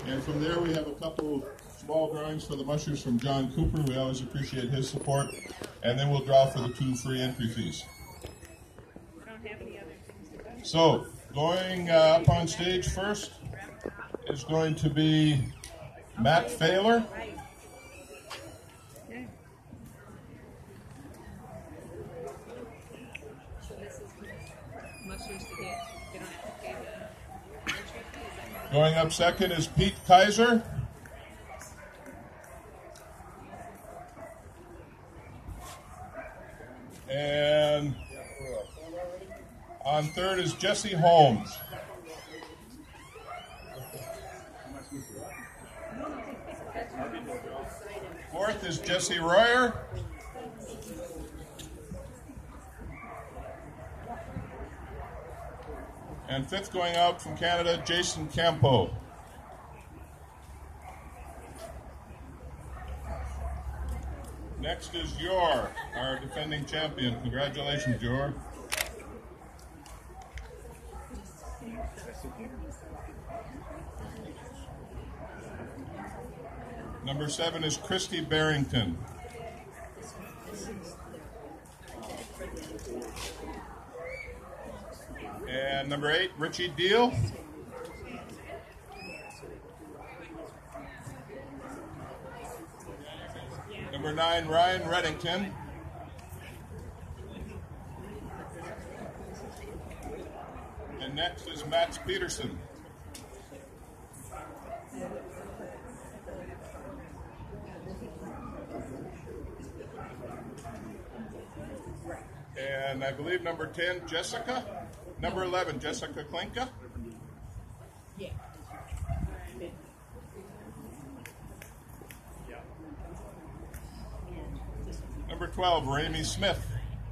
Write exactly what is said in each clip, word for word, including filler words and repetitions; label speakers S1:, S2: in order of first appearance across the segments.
S1: And from there, we have a couple small drawings for the mushers from John Cooper. We always appreciate his support. And then we'll draw for the two free entry fees. So, going uh, up on stage first is going to be Matt Failer. Going up second is Pete Kaiser. And on third is Jesse Holmes. Fourth is Jesse Royer. And fifth going out from Canada, Jason Campo. Next is Yor, our defending champion. Congratulations, Yor. Number seven is Christy Barrington. And number eight, Richie Deal. Number nine, Ryan Reddington. And next is Max Peterson. And I believe number ten, Jessica. Number eleven, Jessica Klinka. Yeah. Number twelve, Ramey Smith.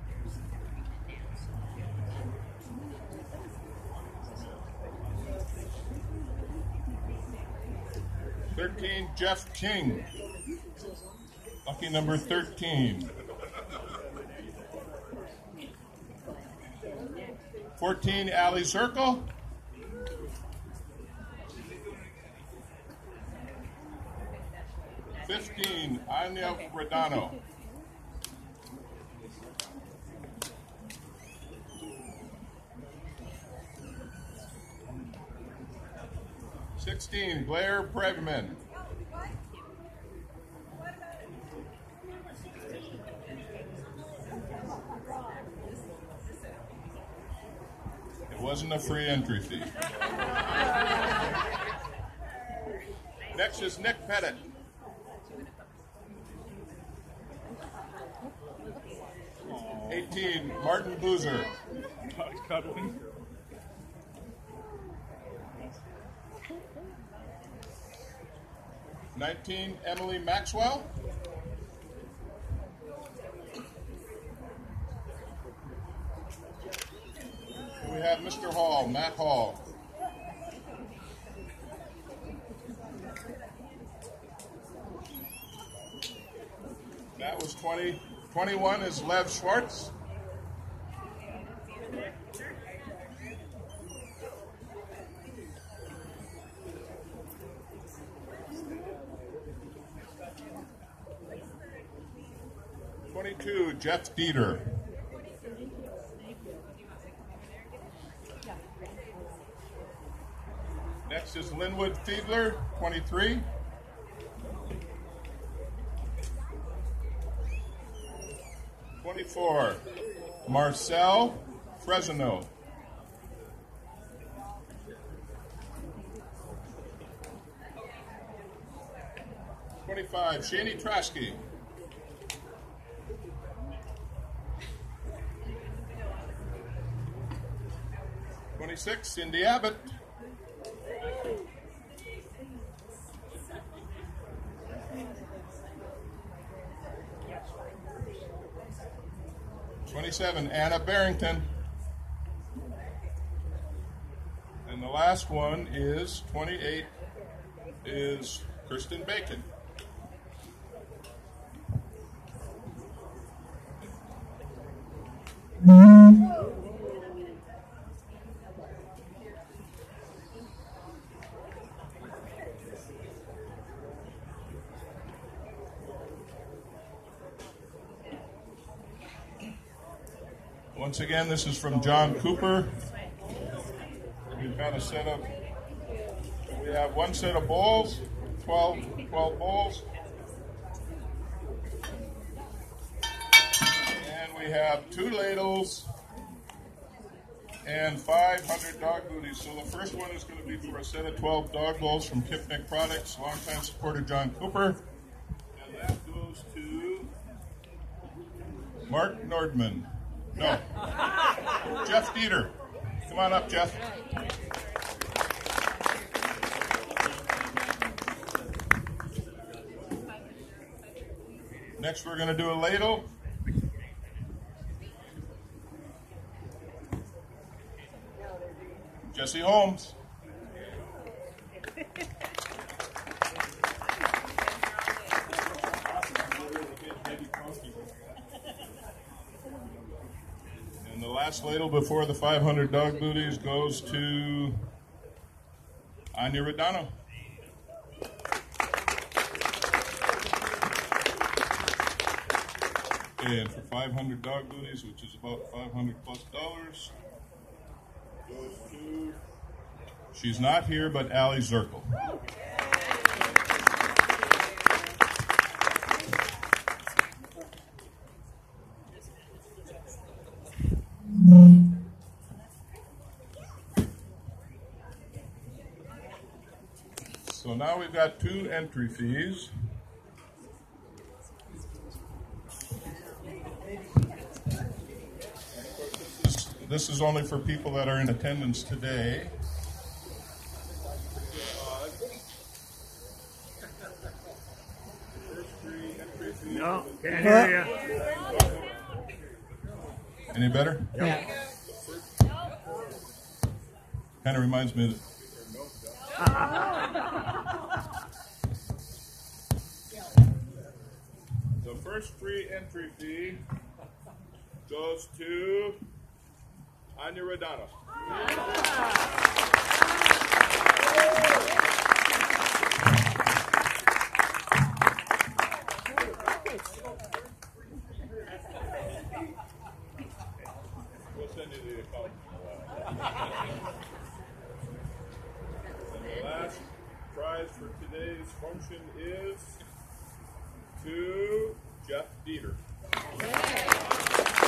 S1: thirteen, Jeff King. Lucky number thirteen. fourteen, Ali Zirkle. fifteen, Anya Radano. sixteen, Blair Bregman. It wasn't a free entry fee. Next is Nick Pettit. eighteen, Martin Boozer. nineteen, Emily Maxwell. We have Mister Hall, Matt Hall. That was twenty. twenty-one is Lev Schwartz. twenty-two, Jeff Dieter. Next is Linwood Fiedler, twenty-three. twenty-four, Marcel Fresno. twenty-five, Shani Trasky. twenty-six, Cindy Abbott. twenty-seven, Anna Barrington. And the last one is twenty-eight, is Kristen Bacon. Once again, this is from John Cooper. We've got a set of, we have one set of bowls, twelve, twelve bowls. And we have two ladles and five hundred dog booties. So the first one is going to be for a set of twelve dog bowls from Kipnick Products, longtime supporter John Cooper. And that goes to Mark Nordman. No. Jeff Dieter. Come on up, Jeff. Next, we're going to do a ladle. Jesse Holmes. And the last ladle before the five hundred dog booties goes to Anya Radano. And for five hundred dog booties, which is about five hundred plus dollars, goes to, she's not here, but Allie Zirkle. So now we've got two entry fees. This is only for people that are in attendance today.
S2: No, can't hear you.
S1: Any better?
S2: Yeah.
S1: Kind of reminds me of the first free entry fee goes to Anya Radano. We'll send you the account. And the last prize for today's function is to Jeff Dieter.